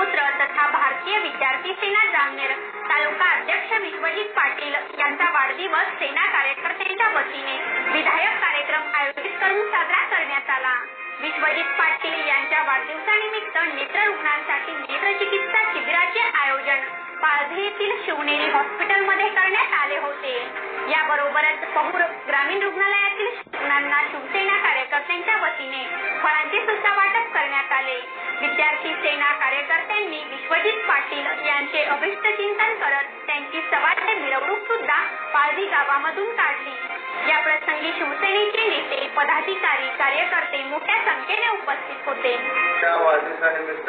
सुपुत्र तथा भारतीय विद्यार्थी सेना जामनेर तालुका अध्यक्ष विश्वजित पाटील यांचा वाढदिवस सेना कार्यकर्त्यांच्या वतीने विधायक कार्यक्रम आयोजित करून साजरा करण्यात आला. विश्वजित पाटील यांच्या वाढदिवसानिमित्त नेत्र रुग्णांसाठी नेत्रचिकित्सा शिबिराचे आयोजन पालघर येथील शिवनेरी हॉस्पिटलमध्ये करण्यात आले होते. याबरोबरच पहूर ग्रामीण रुग्णालयातील रुग्णांना शिवसेना कार्यकर्त्यांच्या वतीने फळांचे सुद्धा वाटप करण्यात आले. विद्यार्थी सेना कार्यकर्त्यांनी विश्वजित पाटील यांचे अभिष्ट चिंतन करत त्यांची सवारी मिरवणूक सुद्धा पालघर गावामधून काढली. या प्रसंगी शिवसेनेचे नेते पदाधिकारी कार्यकर्ते मोठ्या संख्येने उपस्थित होते. वाढदिवसानिमित्त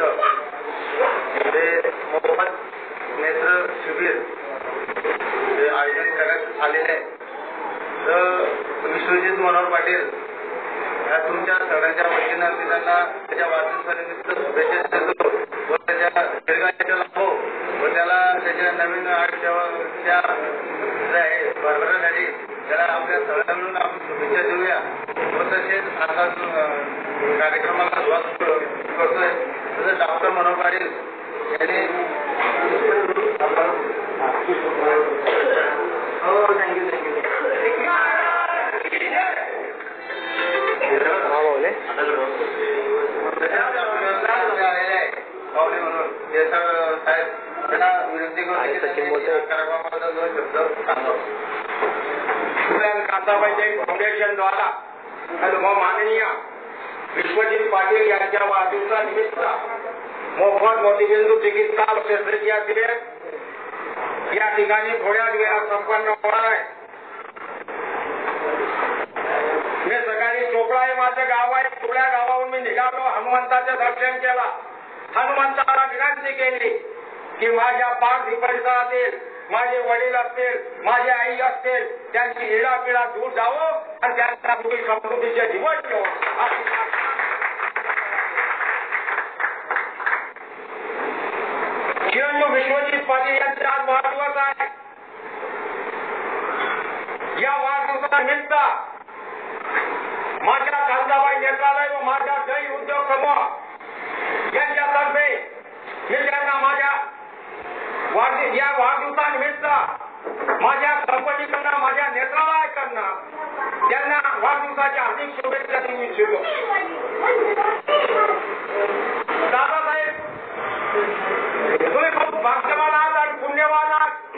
नेत्र शिबिर हे आयोजन करण्यात आलेले आहे. तर विश्वजित मनोहर पाटील या तुमच्या सगळ्यांच्या वतीनं मी त्यांना त्याच्या वाढदिवसानिमित्त शुभेच्छा देतो व त्याच्या दीर्घायुष्य लाभो व त्याला त्याच्या नवीन आयुष्याच्या भरभरासाठी त्याला आपल्या सगळ्या मिळून आपण शुभेच्छा देऊया व तसेच आता कार्यक्रमाला सुरुवात करतोय तसं डॉक्टर मनोहर पाटील यांनी फाउंडेशन द्वारा माननीय विश्वजित पाटील यांच्या वाढदिवसानिमित्त मोफत मोतीबिंदू चिकित्सा शस्त्रक्रिया शिबिर या ठिकाणी थोड्याच वेळात संपन्न होणार आहे. मी सकाळी चोपडा हे माझं गाव आहे. चोपड्या गावाहून मी निघालो. हनुमंताचे दर्शन केला. हनुमंताला विनंती केली की माझ्या पाच परिसरातील माझे वडील असतील, माझी आई असतील, त्यांची इडापिडा दूर जावं आणि त्यांच्या पुढील समृद्धीचे दिवस ठेवो. चिरंजीव विश्वजित पाटील यांचा आज वाढदिवस आहे. या वाढदिवसानिमित्त माझ्या कांदाबाई नेत्रालय व माझ्या जैन उद्योग समूह यांच्यातर्फे मी त्यांना माझ्या या वाढदिवसानिमित्त माझ्या कंपनीकडनं माझ्या नेत्रालयाकडनं त्यांना वाढदिवसाच्या हार्दिक शुभेच्छा देऊ इच्छितो. दादासाहेब तुम्ही खूप भाग्यवान आहात आणि पुण्यवान आहात.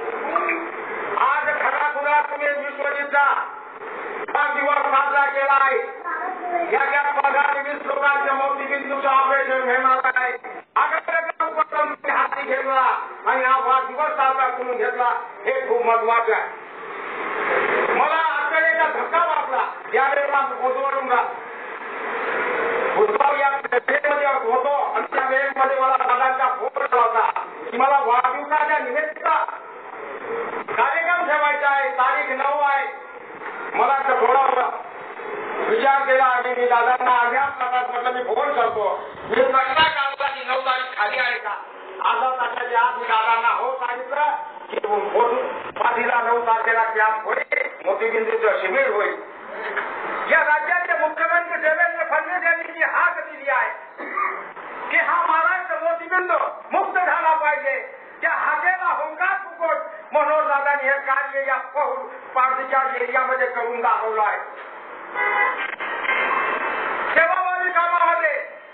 आज खराखुरा तुम्ही विश्वजितचा वाढदिवस साजरा केला आहे. याच्यात 15-20 लोकांच्या मोतीबिंदूचं ऑपरेशन घेणार आहे. हाती घेतला आणि हा वाढदिवस साजरा करून घेतला हे खूप महत्वाचं आहे. मला अडचणीचा धक्का वाटला त्यावेळेला उद्भवून या ट्रेनमध्ये होतो आणि त्या वेळेमध्ये मला दादांचा फोन आला होता की मला वाढदिवसाच्या निमित्त कार्यक्रम ठेवायचा आहे. तारीख 9 आहे. मला थोडा विचार केला आणि मी दादांना अज्ञात तासात म्हटलं मी फोन करतो. मी सगळा काढला की 9 तारीख खाली आहे का. अर्धा तासाच्या आत मी दादांना हो सांगितलं की पाठीला 9 तारखेला कॅम्प होईल, मोतीबिंदूचं शिबिर होईल. या राज्याचे मुख्यमंत्री देवेंद्र फडणवीस यांनी जी हाक दिली आहे की हा महाराष्ट्र मोतीबिंदू मुक्त झाला पाहिजे. त्या हाकेला होंकार फुकट मनोहर दादांनी हे कार्य या पारधीच्या एरियामध्ये करून दाखवलं आहे. सेवाभावी कामामध्ये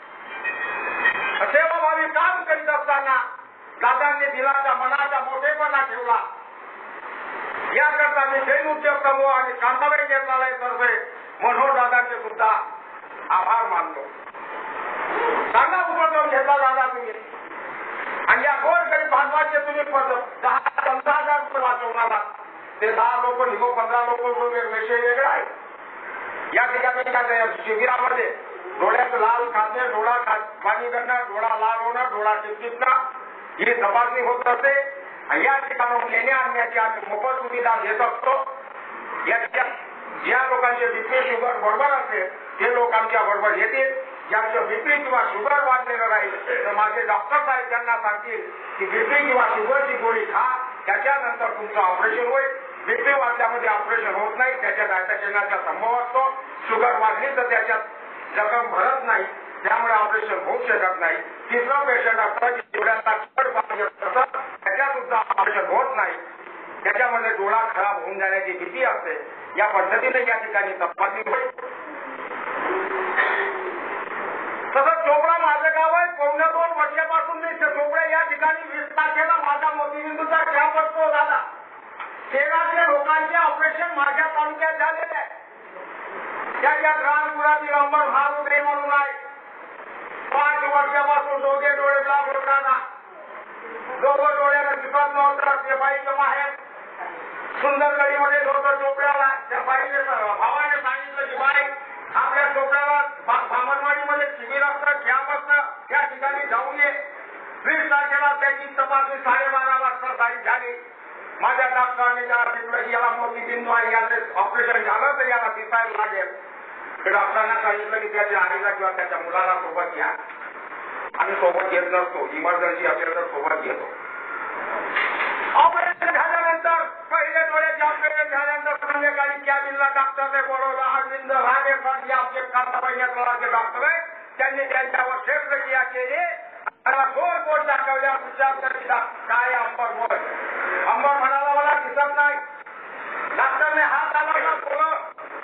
सेवाभावी काम करीत असताना दादांनी दिलाचा मनाचा मोठेपणा ठेवला. याकरता मी जैन उद्योग समूह आणि कांदाबाई नेत्रालयातर्फे मनोहर दादांचे सुद्धा आभार मानतो. चांगला उपक्रम घेतला दादा तुम्ही आणि या गोरगरीब बांधवाचे तुम्ही 10-15 हजार रुपये वाचवणार आहात. ते 10 लोक निघो 15 लोक विषय वेगळा आहे. या ठिकाणी शिबिरामध्ये डोळ्यात लाल खाणे, डोळा पाणी करणं, डोळा लाल होणं, डोळा टिपटिपणं ही तपासणी होत असते. या ठिकाणी येण्या आणण्याची आम्ही मोफत सुविधा देत असतो. याच्या ज्या लोकांचे बीपी शुगर बरोबर असेल ते लोक आमच्या बरोबर येतील. ज्यांचं बीपी किंवा शुगर वाढलेलं राहील तर माझे डॉक्टर साहेब त्यांना सांगतील की बीपी किंवा शुगरची गोळी खा, त्याच्यानंतर तुमचं ऑपरेशन होईल. बीपी वाढल्यामध्ये ऑपरेशन होत नाही, त्याच्यात अटॅक येण्याचा संभव असतो. शुगर वाढली तर त्याच्यात जखम भरत नाही त्यामुळे ऑपरेशन होऊ शकत नाही. तिसरं पेशंट असतं की डोळ्याला कड पाहिजे असतं, त्याच्या सुद्धा ऑपरेशन होत नाही. त्याच्यामध्ये डोळा खराब होऊन जाण्याची भीती असते. या पद्धतीने या ठिकाणी तपासणी होईल. तसंच चोपडा माझं गाव आहे. 2.25 वर्षापासून मी चोपडा या ठिकाणी 20 तारखेला माझा मोतीबिंदूचा कॅम्प असतो झाला. 1300 लोकांचे ऑपरेशन माझ्या तालुक्यात झालेले आहे. त्याच्यात रानपुरातील अंबर भारुद्रे म्हणून आहे. 5 वर्षापासून दोघे डोळे ब्लॉक होताना दोघं डोळ्याला दिसत नव्हतं. ते बाईचं माहेर सुंदरगडीमध्ये होतं चोपड्याला. त्या बाईने भावाने सांगितलं की बाई आपल्या चोपड्याला भामनवाडीमध्ये शिबिर असतं, कॅम्प असतं, त्या ठिकाणी जाऊन ये. 20 तारखेला त्याची तपासणी 12:30 वाजता झाली. माझ्या डॉक्टरांनी त्याला सांगितलं की याला मोतीबिंदू आहे, याचं ऑपरेशन झालं तर याला दिसायला लागेल. डॉक्टरांना सांगितलं की त्याच्या आईला किंवा त्याच्या मुलाला सोबत घ्या. आम्ही सोबत घेत नसतो, इमर्जन्सी असेल तर सोबत घेतो. ऑपरेशन झाल्यानंतर पहिले डोळ्याचे ऑपरेशन झाल्यानंतर संध्याकाळी कॅबिनला डॉक्टरने बोलवलं. अरविंद राणे सर जे आमचे कांताबाईचे डॉक्टर आहे, त्यांनी त्यांच्यावर शस्त्रक्रिया केली. त्याला 2 बोट दाखवल्या. विचार काय अंबर बोल. अंबर म्हणाला मला दिसत नाही. डॉक्टरने हात आला बोल.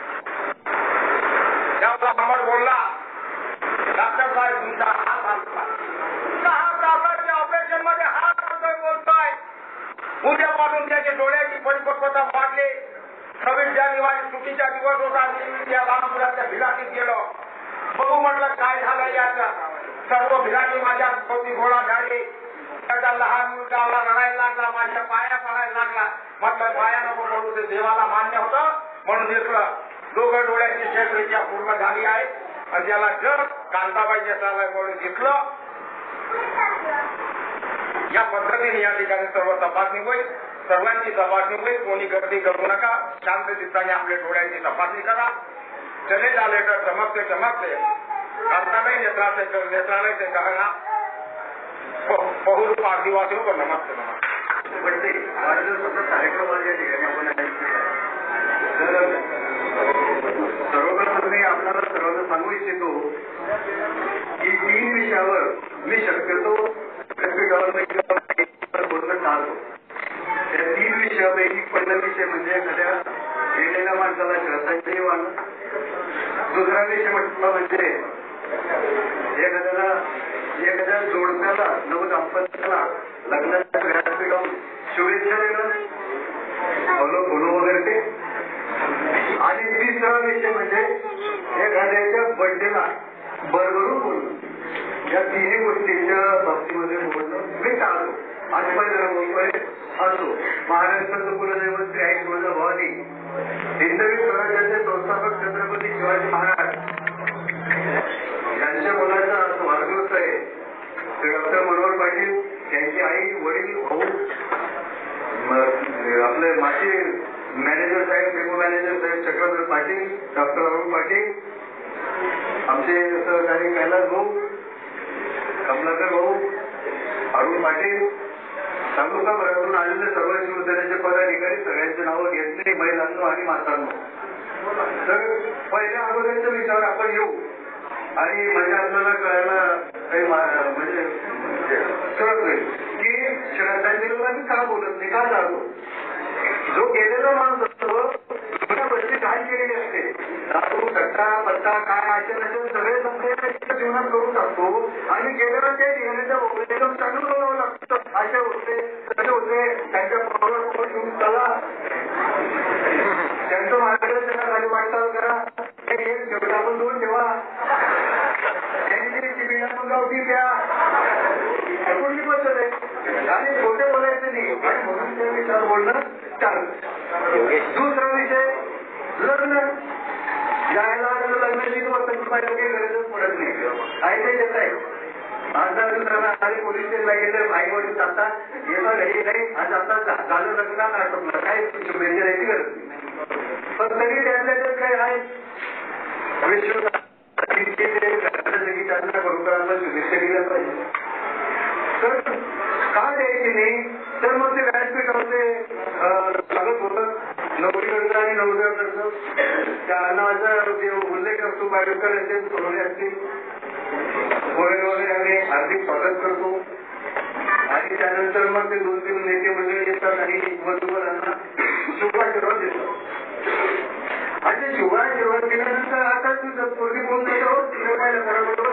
त्याला अंबर बोलला डॉक्टर साहेब तुमचा हात आणला. 6 तासाच्या ऑपरेशन मध्ये हात आणतोय बोलतोय. उद्यापासून त्याच्या डोळ्याची परिपक्वता वाढली. 26 जानेवारी सुट्टीचा दिवस होता. मी या रामपुराच्या भिलाटीत गेलो. बघू म्हटलं काय झालं याचं. सर्व भिलाटी माझ्या भोवती गोळा झाली. त्याचा लहान मुलगा रडायला लागला, माझ्या पाया पडायला लागला. म्हटलं पाया नको पडू, ते देवाला मान्य होतं म्हणून दिसलं. दोघं डोळ्याची शस्त्रक्रिया पूर्ण झाली आहे आणि त्याला जर कांताबाई जसाला म्हणून दिसलं. या पद्धतीने या ठिकाणी सर्व तपासणी होईल. सर्वांची तपासणी होईल. कोणी गर्दी करू नका. शांत चित्ताने आपल्या डोळ्यांची तपासणी करा. चले झाले तर चमकते चमकते कांताबाई नेत्रालय से कहना बहुत आदिवासी को नमस्ते नमस्ते. कार्यक्रम सर्वप्रथम मी आपल्याला सर्वांना सांगू इच्छितो की 3 विषयावर मी शक्यतो बोलणं टाळतो. त्या 3 विषयापैकी पहिला विषय म्हणजे एखाद्या गेलेल्या माणसाला श्रद्धांजली वाहणं. दुसरा विषय म्हटलं म्हणजे एखाद्या जोडप्याला नवदाम्पत्याला लग्नाच्या व्यासपीठावर शुभेच्छा देणं, फॉलो वगैरे ते. आणि तिसरा विषय म्हणजे एखाद्याच्या बर्थडेला भरभरून बोलणं. या 3 गोष्टींच्या बाबतीमध्ये बोलणं मी टाळतो. आणि पहिलं असो महाराष्ट्राचं कुलदैवत श्री आई तुळजाभवानी हिंदवी स्वराज्याचे संस्थापक छत्रपती शिवाजी महाराज यांच्या मुलाचा वाढदिवस आहे. डॉक्टर मनोहर पाटील यांची आई, वडील, भाऊ, आपले माजी मॅनेजर साहेब, डेमो मॅनेजर साहेब चक्रधर पाटील, डॉक्टर अरुण पाटील, आमचे सहकारी कैलास भाऊ, कमलाकर भाऊ, अरुण पाटील, तालुका भरातून आलेले सर्व शिवसेनेचे पदाधिकारी, सगळ्यांची नावं घेतली, महिलांनो आणि मातांनो. तर पहिल्या अगोदरच्या विचार आपण येऊ आणि म्हणजे आपल्याला कळायला काही म्हणजे कळत नाही की श्रद्धांजलीला मी का बोलत नाही, का जातो. जो गेलेला माणूस असतो जुन्या गोष्टी काय केलेली असते, दारू सट्टा पत्ता काय असेल सगळे समजे जीवनात करू शकतो आणि गेलेलं ते घेण्याच्या एकदम चांगलं बोलावं लागतं. असे होते तसे होते. त्यांच्या पावला घेऊन चला, त्यांचं मार्गदर्शना खाली वाटचाल करा. शेवट आपण दूर ठेवा. त्यांनी गावठी द्या. कुठली पद्धत आहे आणि खोटे बोलायचे नाही आणि म्हणून त्या विचार बोलणं चालतं. दुसरा विषय लग्न. जायला लग्नाची वर्षाची काही गरजच पडत नाही. आहे ते येत आहे. आणि पोलीस स्टेशनला गेले, आई वडील जातात, येतात घरी नाही आणि जातात झालं लग्न आटोपलं काय मेजरायची गरज नाही. पण तरी त्यातल्या काय आहे त्यांना करूकरांना शुभेच्छा दिल्या पाहिजे. तर का द्यायची नाही तर मग ते व्यासपीठामध्ये स्वागत होतं नवरीकडचं आणि नवऱ्याकडचं. त्या नावाचा उल्लेख असतो बायोकर यांचे सोडवले असतील. वगैरे आम्ही हार्दिक स्वागत करतो आणि त्यानंतर मग ते 2-3 नेते मंडळी येतात आणि वधूवरांना शुभाशीर्वाद देतात आणि ते शुभाशीर्वाद दिल्यानंतर आता पूर्वी कोण जातो तिने पाहिलं घराबरोबर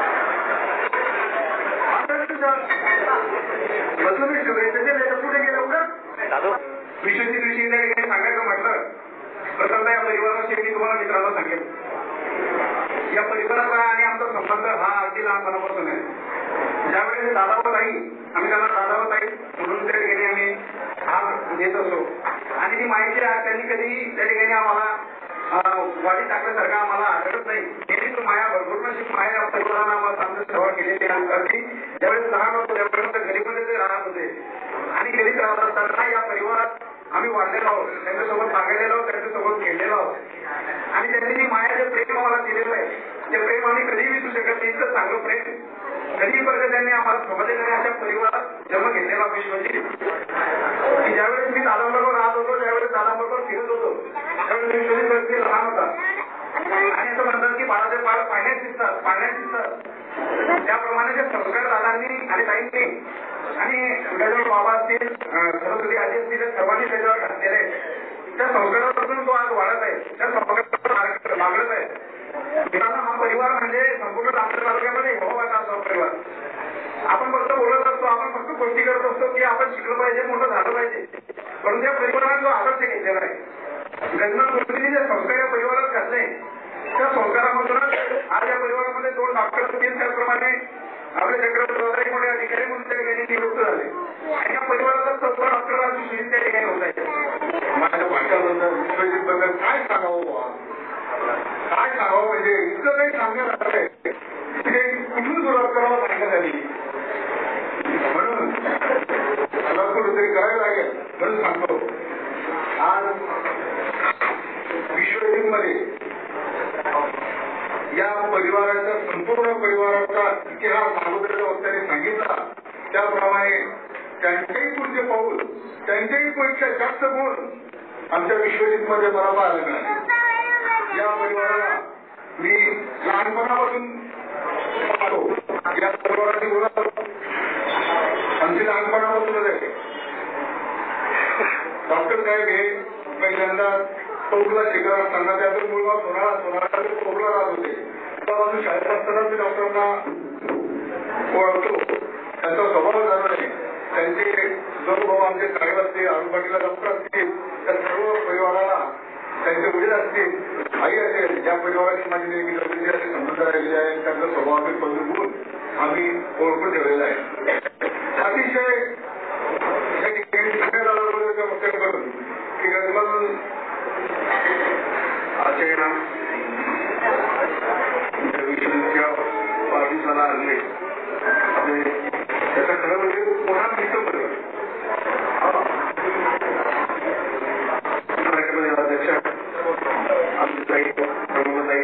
तुम्ही शुभेच्छा पुढे गेलं उडत विशेष दिवशी त्या ठिकाणी सांगायचं म्हटलं प्रथमतः या परिवाराविषयी मी तुम्हाला मित्रांनो सांगेन. या परिवाराचा आणि आमचा संबंध हा अगदी लहानपणापासून आहे. ज्यावेळेस दादावत आई आम्ही त्यांना दादावत आई म्हणून त्या ठिकाणी आम्ही हात देत असतो आणि ती माहिती आहे त्यांनी कधी त्या ठिकाणी आम्हाला वाढी टाकल्यासारखं आम्हाला आढळत नाही. नेहमीच माया भरपूर माया या परिवारानं आम्हाला चांगली सेवा केलेली आहे. ज्यावेळेस लहान होतो त्यापर्यंत घरीमध्ये ते राहत होते आणि घरीच राहत असताना या परिवारात आम्ही वाढलेलो आहोत, त्यांच्यासोबत मागलेलो आहोत, त्यांच्यासोबत खेळलेलो आहोत आणि त्यांनी जी माया जे प्रेम आम्हाला दिलेलं आहे ते प्रेम आम्ही कधीही विसरू शकत नाही. इतकं चांगलं प्रेम कधी पर्यंत त्यांनी आम्हाला समजलेलं अशा परिवारात जन्म घेतलेला विश्वजी की ज्यावेळेस मी दादाबरोबर राहत होतो ज्यावेळेस दादाबरोबर फिरत होतो त्यावेळेस विश्वजी लहान होता आणि असं म्हणतात की बाळाचे बाळ पाण्यात दिसतात त्याप्रमाणे जे संस्कार दादांनी आणि ताईंनी आणि त्याच्यावर बाबा असतील सरस्वती आजी असतील त्या सर्वांनी त्याच्यावर घातलेले त्या संस्कारापासून तो आज वाढत आहे त्या संस्कारावर मागत आहे. मित्रांनो हा परिवार म्हणजे संपूर्ण नांदेड तालुक्यामध्ये भावाचा असा परिवार. आपण फक्त बोलत असतो आपण फक्त गोष्टी करत असतो की आपण शिकलं पाहिजे मोठं झालं पाहिजे परंतु त्या परिवारात जो आदर्श घेतलेला आहे गंगा गोष्टीने जे संस्कार या परिवारात घातले त्या संस्कारामधूनच आज या परिवारामध्ये 2 डॉक्टर असतील त्याचप्रमाणे आपले चक्रवर्ती मोठे अधिकारी म्हणून त्या ठिकाणी निवृत्त झाले आणि या परिवाराचा 14 डॉक्टरांची सुविधा त्या ठिकाणी होत आहे. माझ्या भाषाबद्दल विश्वजितबद्दल काय सांगावं म्हणजे इतकं काही सांगण्यात आलं आहे ते कुठून सुरुवात करावं सांगण्यात आली म्हणून मला कुठेतरी करायला लागेल म्हणून सांगतो. आज विश्वजितमध्ये या परिवाराचा संपूर्ण परिवाराचा इतिहास अगोदरच्या वक्त्याने सांगितला त्याप्रमाणे त्यांच्याही पुढचे पाऊल त्यांच्याही पेक्षा जास्त गुण आमच्या विश्वजितमध्ये मला पाहायला मिळाले. या परिवाराला मी लहानपणापासून पाहतो या परिवाराची ओळख आमची लहानपणापासूनच आहे. डॉक्टर साहेब हे पहिल्यांदा टोकला शिकत असताना त्यातून मुलगा सोनाळा टोकला राहत होते तेव्हा शाळेत असताना मी डॉक्टरांना ओळखतो. त्यांचा स्वभाव जाणून आहे त्यांचे जो भाऊ आमचे साहेब असतील आरोपाटीला डॉक्टर असतील त्या सर्व परिवाराला त्यांचे वडील असतील आई असेल या परिवाराची माझी नेहमी जवळची असे संबंध राहिलेले आहे. त्यांचा स्वभावातील बदलून आम्ही ओळखून ठेवलेला आहे. अतिशय या ठिकाणी सांगण्यात आलं वक्तव्य करून की गजबल आचरणा विश्वजितच्या वाढदिवसाला आणले आणि त्याचा खरं म्हणजे पुन्हा मित्र परिवार कार्यक्रमाचे अध्यक्ष आमचे साहित्य प्रमुखताई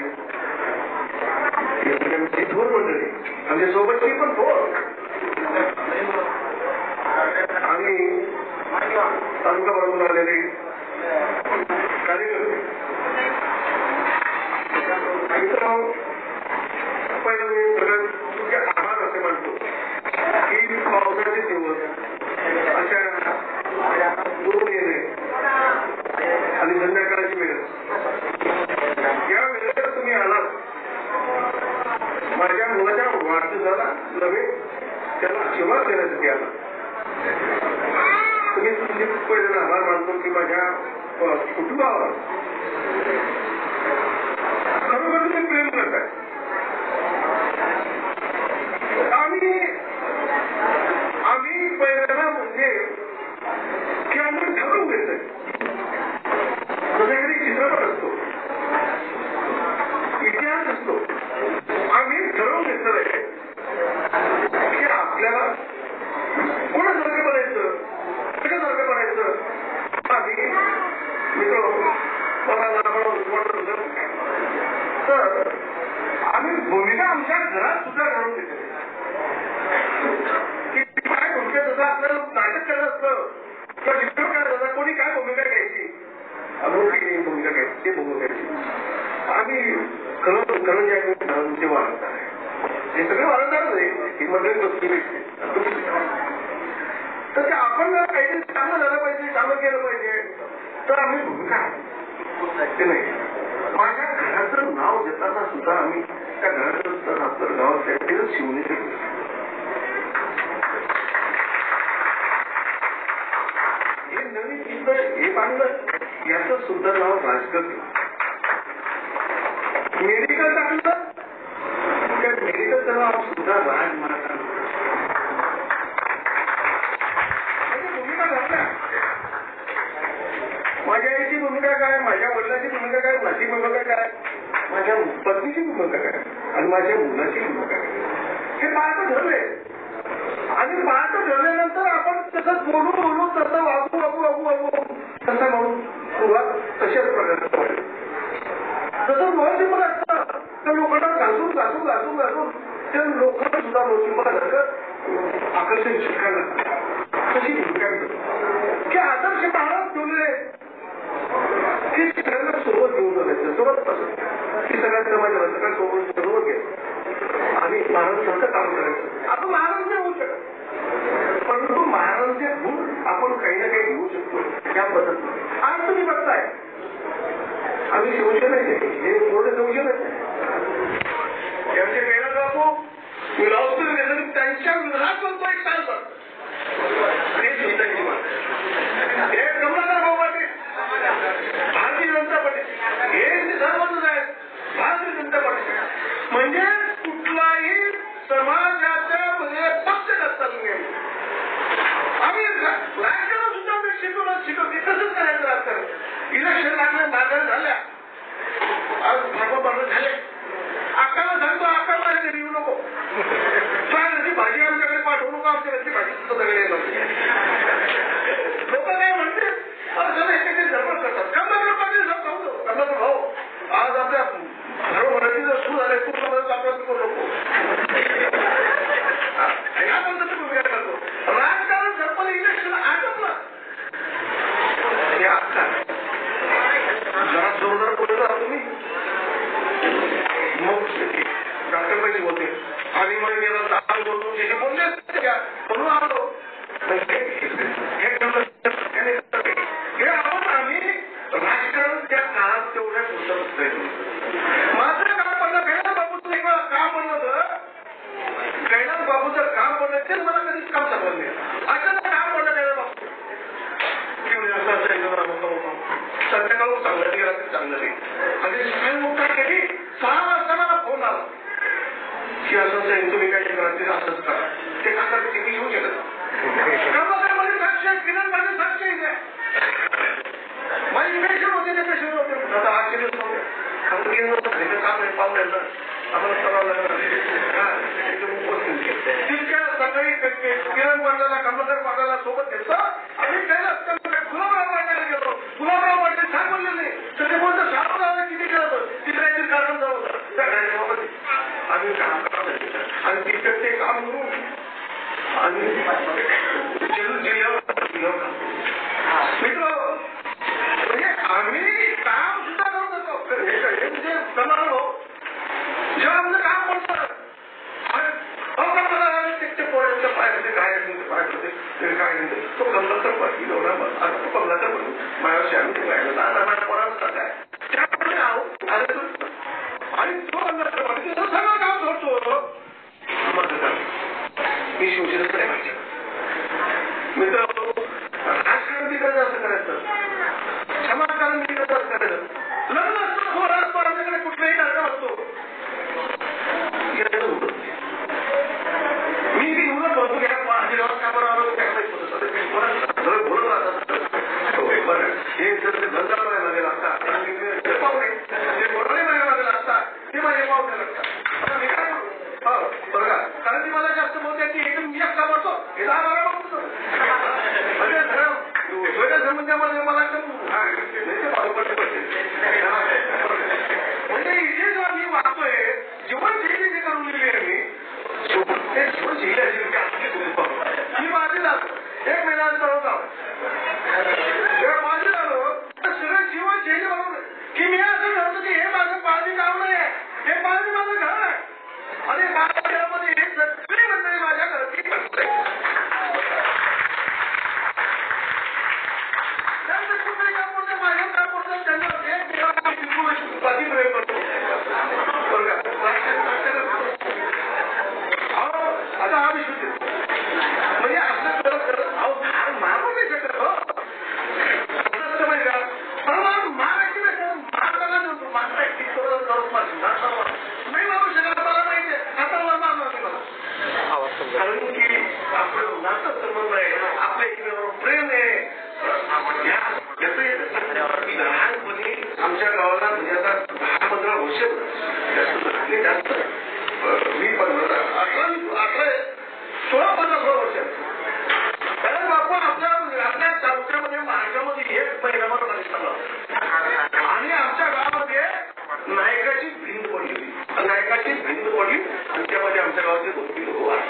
आमची थोर मंडळी आमच्या सोबतची पण थोर आणि तालुका बरोबर आलेले कार्यकर्ते पहिलं मी सगळ्यात तुमचे आभार असे म्हणतो की पावसाचे दिवस अशा दूर येणे आणि संध्याकाळची वेळ या वेळेला तुम्ही आलात माझ्या मुलाच्या वाढदिवसाला नव्हे त्याला आशीर्वाद देण्यासाठी आला. तुम्ही तुमचे पहिल्यांदा आभार मानतो की माझ्या कुटुंबावर खरोखर तुम्ही प्रेम करताय. आम्ही पहिल्यांदा म्हणजे की आम्ही ठरवून घेतोय कधी चित्रपट असतो इतिहास असतो आम्ही ठरवून घेतलं आहे की आपल्याला कोणासारखं बनायचं कशासारखं बनायचं आम्ही मित्र तर आम्ही भूमिका आमच्या घरात सुद्धा ठरवून घेतली की काय भूमिका जसं आपल्याला नाटक करत असतं किंवा चित्रपट करत असतं कोणी काय भूमिका घ्यायची अनोखी भूमिका घ्यायची ते भूमिका घ्यायची आम्ही खरं जे वाढवणार आहे हे सगळे वाढवणार मध्ये बसली तर ते आपण जर काहीतरी चांगलं झालं पाहिजे, चांगलं केलं पाहिजे तर आम्ही भूमिका ते नाही. माझ्या घराचं नाव देताना सुद्धा आम्ही त्या घराचं सुद्धा नाव गावात शिवणे हे नवीन चित्र हे बांधलं याचं सुद्धा नाव राजगड. मेडिकल टाकलं त्या मेडिकलचं नाव सुद्धा राजमार्ग. भूमिका घातल्या. माझ्या आईची भूमिका काय, माझ्या वडिलांची भूमिका काय, माझी भूमिका काय, माझ्या पत्नीची भूमिका काय आणि माझ्या मुलाची भूमिका काय हे पाहतं ठरले. आणि पाहतं ठरल्यानंतर आपण तसंच बोलू तसं वागू तसं म्हणून सुरुवात तशाच प्रकारे तसं नॉलेजिबल असतं. त्या लोकांना घासून त्या लोकांना सुद्धा नॉलेजिबल आकर्षण शिकायला कशी भूमिका की आदर्श महाराज ठेवले की सगळ्यांना सोबत घेऊन जायचं. सोबत की सगळ्या समाजाला सगळ्या सोबत घ्यायचं आणि महाराजांचं काम करायचं. आपण महाराज नाही होऊ शकत परंतु महाराजांचे गुण आपण काही ना काही घेऊ शकतो या पद्धतीने. आज तुम्ही बघताय आम्ही शिवसेना हे मोठे संशय त्यांचे मेहनत बापू मी लावतो त्यांच्या विरोधात बोलतो एक चालतं हे कमलाकर भाऊ पाटील भारतीय जनता पार्टी हे सर्वच आहेत. भारतीय जनता पार्टी म्हणजे कुठलाही समाजाच्या मध्ये पक्ष नसतात. आम्ही राजकारण सुद्धा मी शिकवते तसंच करायचं राजकारण. इलेक्शन लागले मागण्या झाल्या आज भाजप झाले. अक्काला सांगतो अक्का माझ्या घरी येऊ नको, तुझ्या भाजी आमच्याकडे पाठवू नको, आमच्या घरची भाजी सुद्धा सगळे लोक काय म्हणते धर्म करतात. कमलाकर पाटील सांगतो कमलाकर भाऊ आज आपल्या सर्व मराठीचं सूर आले तू समाजाचा अपराध करू नको या पद्धतीने भूमिका करतो. राजकारण सरपंच इलेक्शन आटपलं हे आजकाल जरा जोरदार बोलत आहात तुम्ही मग डॉक्टर पैसे बोलते आणि मग गेला बोलतो जे बोलले म्हणून आलो हे आपण आम्ही राजकारण त्या काळात तेवढ्या पुरतं माझं काम पडलं कैलास बाबूचं एक काम पडलं होतं. कैलास बाबूचं काम पडलं तेच मला कधीच काम चालवलं नाही. अचानक काम पडलं कैलास बाबू संध्याकाळून चांगलं नाही रात्री चांगलं नाही आणि सकाळी मोठा केली 6 वाजता मला फोन आला की असं तुम्ही काय रात्री असंच करा. ते का करते मी घेऊ शकत माझी साक्ष आहे किरण माझी साक्ष आहे. माझी पेशंट होते ते पेशंट होते आता 8 दिवस होते काम आहे पाहुण्याला आम्हाला एकदम उपस्थित तितक्या सकाळी किरण पाटलाला कमलाकर पाटलाला सोबत घेतलं आणि कैलास गुलाबराव पाटील गेलो. गुलाबराव पाटील छान बोललेले तर ते बोलतं शाहराव किती केलं होतं तिसऱ्या कारण जाऊ होतं आम्ही काम करत आणि तिथं ते काम करून आणि जिल्ह्यावर मित्र म्हणजे आम्ही काम सुद्धा करत होतो. हे म्हणजे समान हो जेव्हा आमचं काम पडतं पोरांच्या पायामध्ये काय पाय काय तो कमलाकर पाटील एवढा कमलाकर म्हणून माझ्याशी आम्ही माझ्या पोरांचा काय त्यामुळे आणि तो कमलाकर पाटील सगळं काम सोडतो माझं काम मी शिवसेनेचं नाही पाहिजे. मित्र राजकारण तिकडे असं करायचं समाजकारण तिकडे असं करायचं लग्न असतो राजकारणाकडे कुठलाही कार्यक्रम असतो मी ती मुलं बोलतो की का बरं आलो बोलत राहतात हे धंदा लागेल असतात ते बोलणे मागे लागतात ते माझे पावले लागतात. मी काय बरं का कारण ती मला जास्त बोलते की एकदम मी एकटा बोलतो हे 10-12 बघतो म्हणजे संबंधामध्ये मला म्हणजे इथे जो आम्ही वागतोय जीवनशैली करून दिली आहे मी जीवनशैली मी माझी झालो 1 महिन्यानंतर होता जेव्हा माझी झालो तर सगळं जीवनशैली बरोबर की मी असं ठरवतो की हे माझं पाणी गाव नाही आहे हे पाणी माझं घर आहे आणि माझ्या घरामध्ये हे सगळी मंडळी जास्त संबंध आहे, आपल्या एकमेकांवर प्रेम आहे. लहानपणी आमच्या गावाला म्हणजे आता 10-15 वर्ष जास्त 16-15 वर्ष त्याला बापू आपल्या तालुक्यामध्ये महाराष्ट्रामध्ये एक महिनाभर झाला आणि आमच्या गावामध्ये नायकाची भिंत पडली आणि त्यामध्ये आमच्या गावाचे 2-3 लोक वाढले.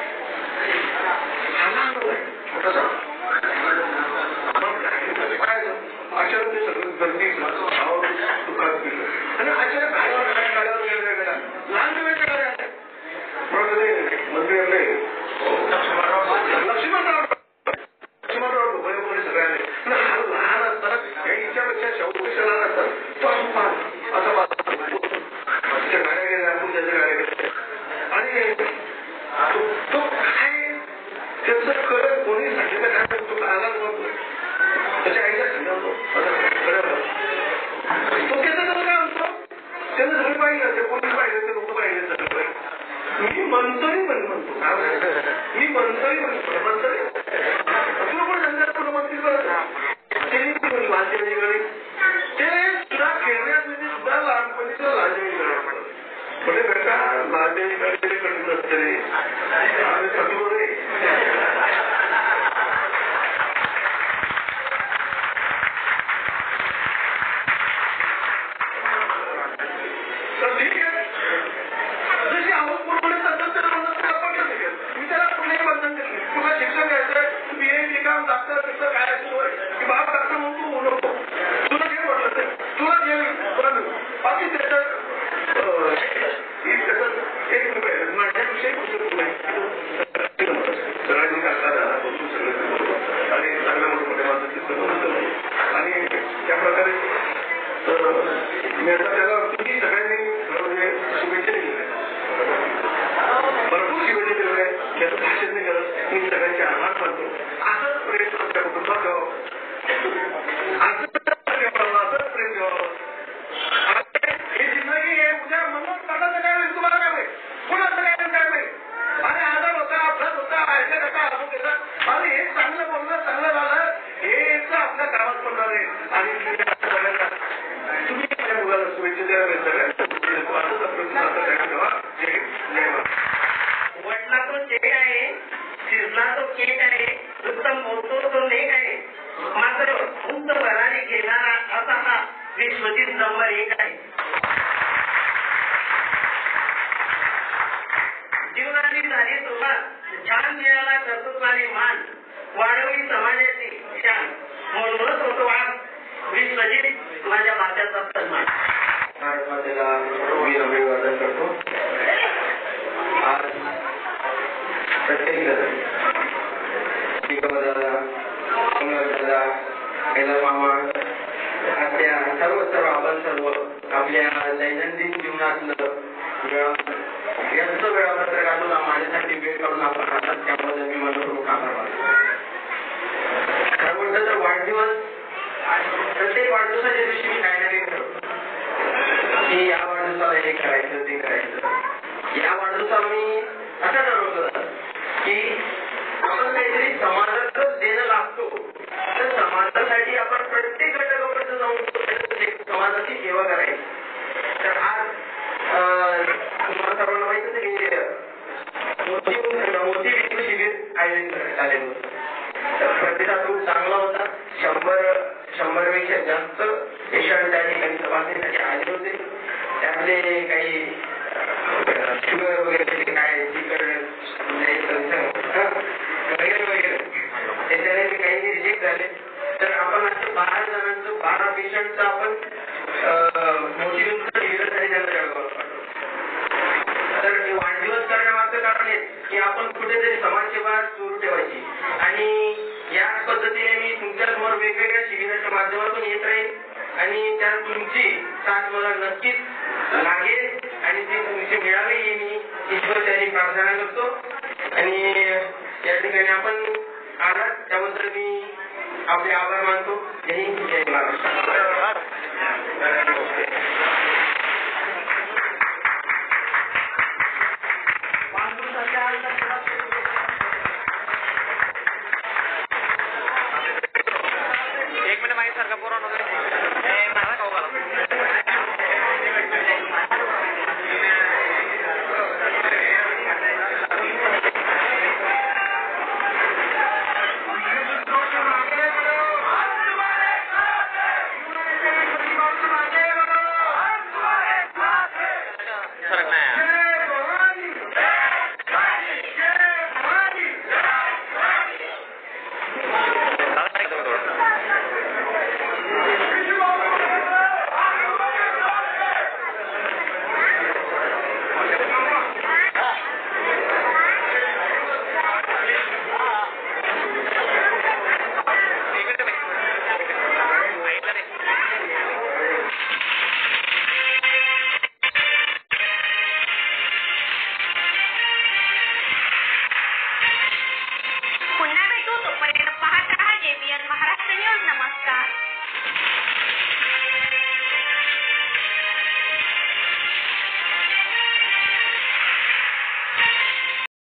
अचानक ते सगळं गर्दी दुकान केलं आणि अचानक गाड्यावर वेगवेगळ्या लहान वेगळ्या गाड्या आल्या. मंत्री आपले लक्ष्मणराव सगळ्यांनी लहान असताना याच्यापेक्षा 34 लहान असतात तो असा गाड्या गेल्या त्याच्या गाड्या गेल्या आणि तो काय त्याचं कळत कोणी सांगितलं काय तो आला म्हणतो त्याच्या आईला सांगतो तो त्याचं कसं काय म्हणतो त्यानं सगळं पाहिलं ते पोलीस पाहिलं ते लोक पाहिलं सगळं मी म्हणतोय म्हणतो तुला पण संध्या कुठं म्हणतील बरं लांजवेगळे ते सुद्धा खेळण्यामध्ये सुद्धा लहानपणीचं लांजवेगळे म्हणजे बेटा लांजवेगळे कठीण असते रे सारख्या पोरांना